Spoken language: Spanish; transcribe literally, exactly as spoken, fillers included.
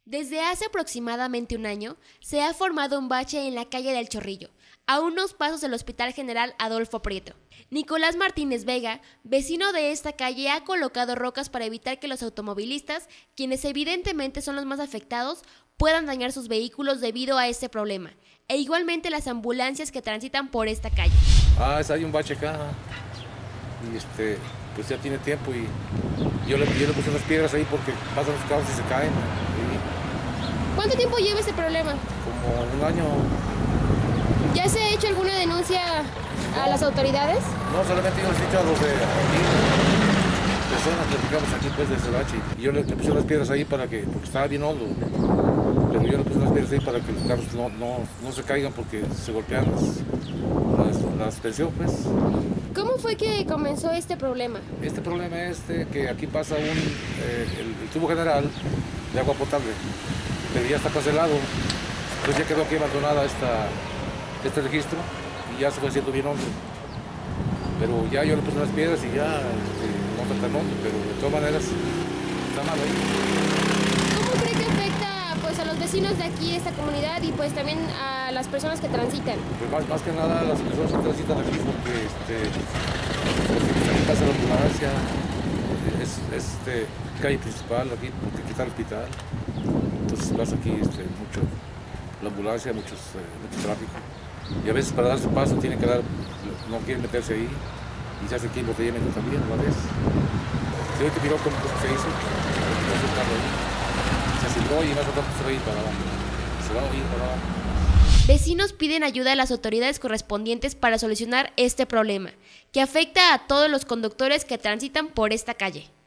Desde hace aproximadamente un año, se ha formado un bache en la calle del Chorrillo, a unos pasos del Hospital General Adolfo Prieto. Nicolás Martínez Vega, vecino de esta calle, ha colocado rocas para evitar que los automovilistas, quienes evidentemente son los más afectados, puedan dañar sus vehículos debido a este problema, e igualmente las ambulancias que transitan por esta calle. Ah, es, hay un bache acá, y este, pues ya tiene tiempo, y yo le, yo le puse unas piedras ahí porque pasan los carros y se caen. Y ¿Cuánto tiempo lleva este problema? como un año. ¿Ya se ha hecho alguna denuncia a las autoridades? No, solamente yo les he dicho a los de aquí, personas que platicamos aquí pues de ese bache, y yo le, le puse unas piedras ahí para que, porque estaba bien hondo, pero yo le puse unas piedras ahí para que los carros no, no, no se caigan porque se golpean las, las, la suspensión pues. ¿Cómo fue que comenzó este problema? Este problema es de que aquí pasa un, eh, el, el tubo general de agua potable, pero ya está cancelado, entonces ya quedó aquí abandonada esta, este registro y ya se fue haciendo bien hondo. Pero ya yo le puse unas piedras y ya este, no está tan hondo, pero de todas maneras está mal ahí. ¿Cómo cree que afecta pues, a los vecinos de aquí, de esta comunidad, y pues también a las personas que transitan? Pues más, más que nada a las personas que transitan aquí, porque, este, porque aquí pasa la ambulancia, es, es este, calle principal aquí, porque aquí está el hospital, entonces pasa aquí este, mucho la ambulancia, muchos, eh, mucho tráfico, y a veces para dar su paso tienen que dar, no quieren meterse ahí, y se hace aquí embotellamiento también a la vez. Se ve que miró cómo se hizo, se silbó y más o menos se va a ir para abajo, se va a ir para abajo. Vecinos piden ayuda a las autoridades correspondientes para solucionar este problema, que afecta a todos los conductores que transitan por esta calle.